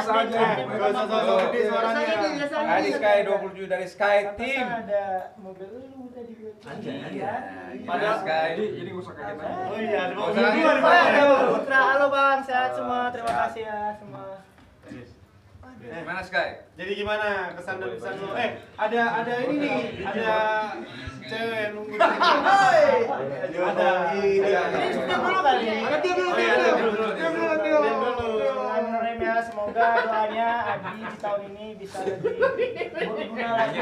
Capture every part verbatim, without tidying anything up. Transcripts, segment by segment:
usah aja. Enggak usah sosok gede suaranya. Adi Sky dua puluh tujuh dari Sky Team. Ada mobil lu tadi. Iya. Padahal Sky. Jadi enggak usah kaget aja. Oh iya, ada Usah mobil. Halo Putra, halo Bang, sehat semua. Terima kasih ya semua. Gimana Sky? Jadi gimana kesan dan pesan lu? Eh, ada ada ini nih, ada cewek nunggu. Ada. Ini sudah dulu kali. Ada dia dulu, dia dulu. Dia dulu, dia Bismillahirrahmanirrahim ya, semoga doanya Adi di tahun ini bisa lebih berguna lagi.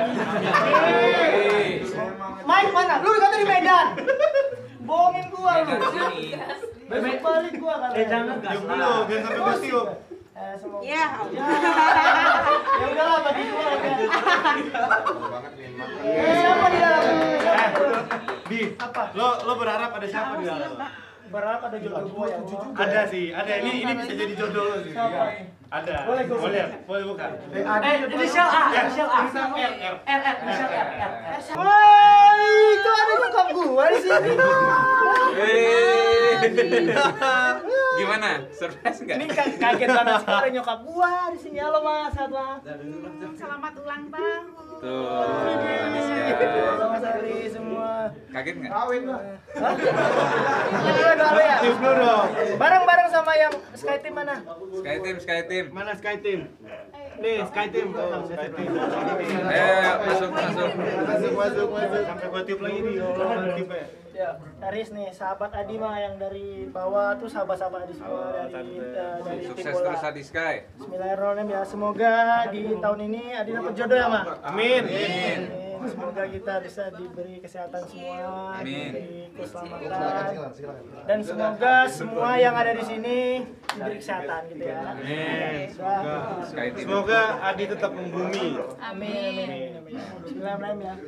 Main mana? Lu kata di Medan. Bohongin gua lu. Besok balik gua kan. Eh jangan gas dulu, biar sampai gua tiup. Eh, semoga. Ya. Ya udahlah bagi gua aja. Eh, siapa di dalam? Di, Apa? lo lo berharap ada siapa di dalam? Berharap ada jodoh gua ya. Ada sih, ada ini ini bisa jadi jodoh lo sih. Siapa? Ada. Boleh gua Boleh, boleh buka. Eh, inisial A, inisial A. R R. R R, inisial R R. Woi, itu ada nyokap gua di sini. Gimana? Surprise enggak? Ini ka- kaget banget sih ada nyokap gua di sini. Halo Mas, sehat Mas. Selamat ulang tahun. Tuh. Adi Sky. Selamat hari semua. Kaget enggak? Kawin lah. Dua dua ya. Tiup dulu dong. Bareng-bareng sama yang Sky Team mana? Sky Team, Sky Team. Mana Sky Team? Nih, Sky Team tuh, Sky Team. Eh, masuk masuk. Masuk, masuk, masuk. Sampai gua tiup lagi nih, kalau tiup ya. Ya, Aris nih, sahabat Adi mah yang dari bawah tuh sahabat-sahabat Adi semua dari uh, dari tim Sukses bola. terus Adi Sky. Bismillahirrahmanirrahim ya. Semoga di tahun ini Adi dapat jodoh ya, Mak. Amin. Amin. Semoga kita bisa diberi kesehatan semua, Amin. diberi keselamatan, dan semoga semua yang ada di sini diberi kesehatan gitu ya. Amin. Semoga. Sky Team. Semoga Adi tetap membumi. Amin. Amin. Amin. Bismillahirrahmanirrahim ya.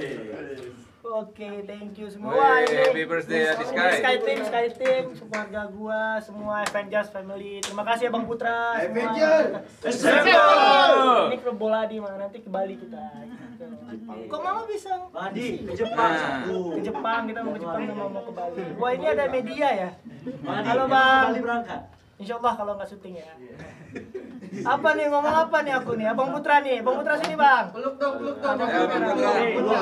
Oke, thank you semua. Wey, Ini- happy birthday, Adi Sky. ini Sky Team, Sky Team, keluarga gua, semua Avengers family. Terima kasih ya Bang Putra. Avengers. Ini klub bola di mana nanti ke Bali kita. Gitu. Kok Mama bisa? Adi, ke Jepang. Ke Jepang, kita mau ke Jepang sama mau ke Bali. Wah, ini ada media ya. Adi, Halo Bang. Bali berangkat. Insya Allah kalau nggak syuting ya. Apa nih ngomong apa nih aku nih? Abang Putra nih, Abang Putra sini Bang. Peluk dong, peluk dong. Ya, Bang Putra.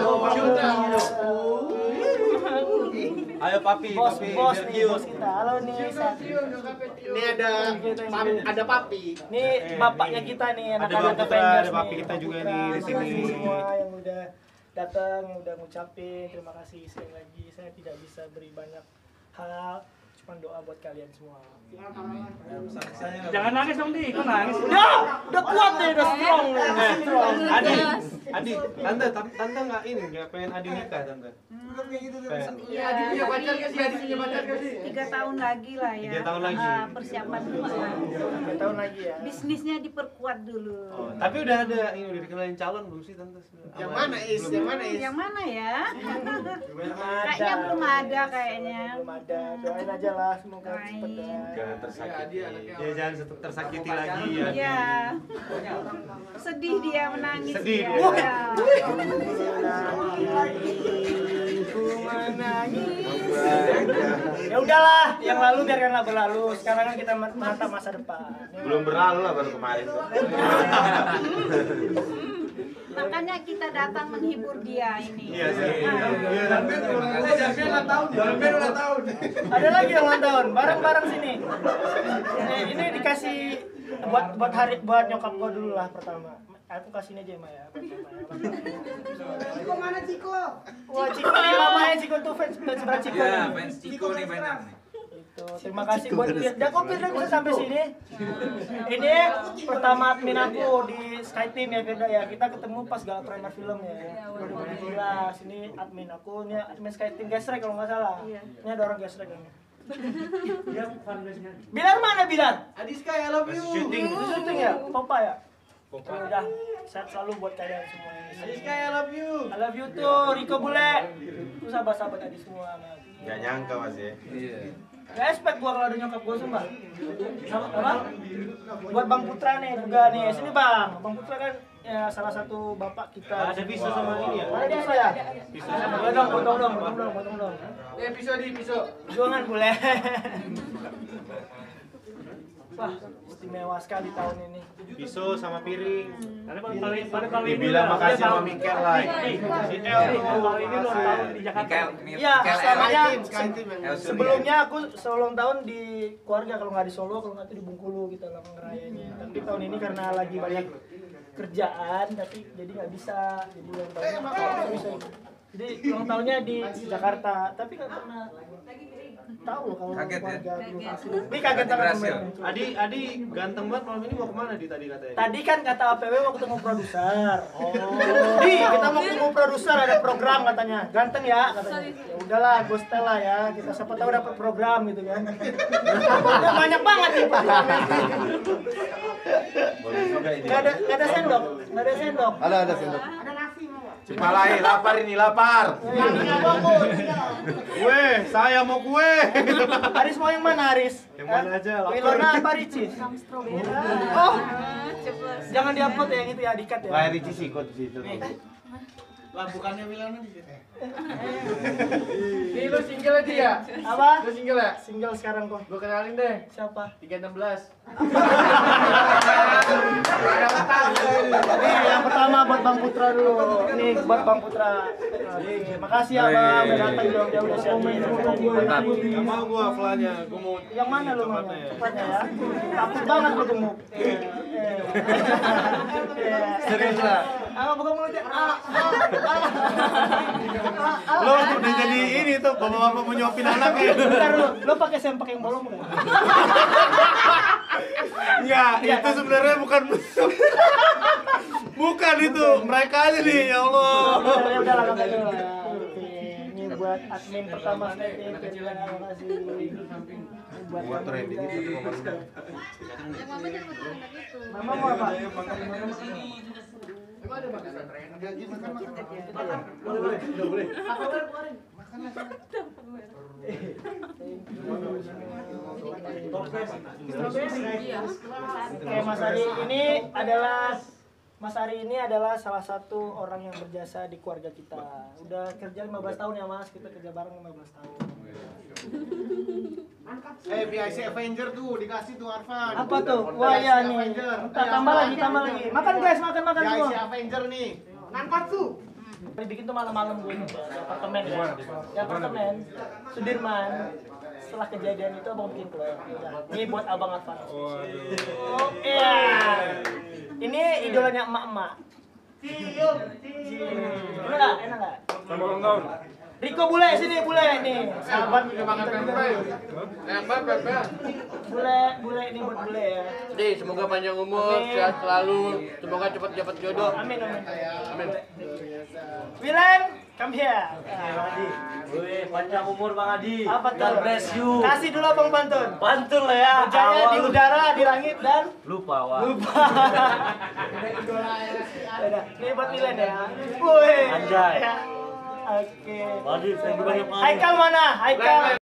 Ayo papi, Bos, papi, bos biar nih, kiu. bos kita. Halo nih. Sa- Ini ada pap- ada papi. Nih bapaknya kita nih, Ada anak-anak Bang Putra, Avengers ada papi nih. kita Bang juga Putra, nih di makasih sini. semua yang udah datang, yang udah ngucapin terima kasih sekali lagi. Saya tidak bisa beri banyak hal, cuma doa buat kalian semua. Jangan nangis dong, Di. Kok nangis? Udah, udah kuat nih, udah strong nih, udah strong. Adi, Adi, tante, tante, tante nggak ini, nggak pengen Adi nikah tante. Pengen. Iya, Adi punya pacar kan sih? Adi punya pacar kan sih? Tiga tahun lagi lah ya. Tiga tahun lagi. Ah, persiapan dulu lah. Tiga tahun lagi ya. Bisnisnya diperkuat dulu. Oh, tapi udah ada ini udah dikenalin calon belum sih tante? Yang mana is? Yang mana is? Yang mana ya? Belum Kayaknya belum ada kayaknya. Belum ada. Doain aja lah, semoga Doain. cepet ya. Jangan tersakiti. Ya jangan tersakiti lagi ya. Iya. Sedih dia menangis. Sedih ya. dia. Iya. Ku menangis. Ya udahlah, yang lalu biarkanlah berlalu. Sekarang kan kita menatap masa depan. Belum berlalu lah baru kemarin tuh. Makanya kita datang menghibur dia ini. Iya sih. Iya, Ada lagi yang ulang tahun, bareng-bareng sini. Ini, ini dikasih buat buat hari buat nyokap gua dulu lah pertama. Aku kasih ini aja ya, Maya. Ciko mana Ciko? Wah, Ciko nih mamanya Ciko tuh fans fans berat Ciko. Ya, nih. fans Ciko nih banyak nih. Itu. Terima kasih buat Firda. Kok Firda bisa sampai sini? Ini pertama admin aku di Sky Team ya Firda ya. Kita ketemu pas gala premier film ya. dua ribu tujuh belas. Ini admin aku, ini admin Sky Team Gesrek kalau nggak salah. Ini ada orang Gesrek ini. Bilar mana Bilar? Adi Sky, I love you. Syuting. Itu syuting ya? Popa ya? Popa. Udah, sehat selalu buat kalian semua ini. Adi Sky, I love you. I love you tuh, Riko Bule. Itu sahabat-sahabat tadi semua. Gak nyangka mas ya. Iya. Gak expect gua kalau ada nyokap gua sumpah. Sama apa? Buat Bang Putra nih juga nih. Sini Bang. Bang Putra kan ya salah satu bapak kita. Ada pisau sama ini ya? Ada pisau ya? Pisau sama boleh dong, potong dong, potong dong, potong dong. Eh pisau di pisau. Jangan boleh. Wah, istimewa sekali tahun ini. Pisau sama piring. Karena paling paling paling paling Dibilang makasih sama Mikel lah. Si El tuh. Kali ini ulang tahun di Jakarta. Mikel, Iya, Mikel selamanya El. El Sun, sebelumnya aku seulang tahun di keluarga, kalau nggak di Solo, kalau nggak tuh di Bengkulu kita lah ngerayanya. Tapi tahun ini karena lagi banyak kerjaan, tapi jadi nggak bisa. Jadi ulang tahunnya nggak bisa. Jadi ulang tahunnya di Jakarta, tapi nggak pernah tahu loh kalau Kaget ya? keluarga dulu pasti. Ini kaget banget Berhasil. sebenarnya. Adi, Adi ganteng banget malam ini mau kemana di tadi katanya? Tadi kan kata A P W mau ketemu produser. Oh. Di, kita mau ketemu produser, ada program katanya. Ganteng ya katanya. Ya udahlah, gue setel lah ya. Kita siapa tahu dapat program gitu kan. Ya, banyak banget nih Pak. Boleh juga ini. Gak ada, gak ada sendok, gak ada sendok. Ada ada sendok. Cipalai, lapar ini lapar. Kue, saya mau kue. Aris mau yang mana Aris? Yang mana aja, lapar. Wilona apa Ricis? Oh, jangan diupload ya yang itu ya, dikat ya. Lahir di sikut di situ. Lah bukannya Milana di situ. Nih lu single dia. Apa? Lu single ya? Single sekarang kok. Gua kenalin deh. Siapa? tiga enam belas. Nih yang pertama buat Bang Putra dulu. Nih buat Bang Putra. Nih, makasih ya Bang, udah datang jauh-jauh dari sini. Mantap. Gak mau gua flanya, gua mau Yang mana lu mau? tempatnya. Cepatnya ya. Takut banget lu gemuk. Serius lah. Ah, bukan mulutnya. Ah, ah, ah. Lo udah jadi ini tuh bapak-bapak mau nyuapin anaknya. Bentar lu, lu pakai sempak yang bolong enggak? Enggak, itu sebenarnya bukan bukan itu, mereka aja nih, ya Allah. Ya udah lah, enggak dulu lah. Oke, ini buat admin pertama Snapping. Terima kasih. Buat Buat kamu trending juga. itu koma lima. Mama mau apa? Oke, Mas Ari ini adalah Mas Ari ini adalah salah satu orang yang berjasa di keluarga kita. Udah kerja lima belas tahun ya Mas, kita kerja bareng lima belas tahun. Eh, B I C Avenger tuh dikasih tuh Arfan. Apa tuh? Wah ya nih. Entah, tambah lagi, tambah lagi. Makan guys, makan makan B I C semua. Avenger nih. Nankatsu. Dibikin tuh malam-malam gue di apartemen ya. Di apartemen Sudirman. Setelah kejadian itu abang bikin kue. Ini buat abang apa? Oh iya. Ini idolanya emak-emak. Cium, cium. Enak nggak? Enak nggak? Selamat ulang tahun. Riko bule sini bule nih. Sahabat Makan pempek. Yang mana pempek? bule bule ini buat bule ya. Di, semoga panjang umur, Amin. sehat selalu, semoga cepat dapat jodoh. Amin amin. Amin. Wilan, come here. Wih, panjang umur Bang Adi. Apa tuh? God bless you. Kasih dulu abang pantun. Pantun lah ya. Berjaya di Awal lu- udara, di langit dan Lupa wah. lupa. Udah, ini buat Wilan ya. Woi. Anjay. Ya. Oke. Bang Adi, thank you banyak Bang Adi. Haikal mana? Haikal.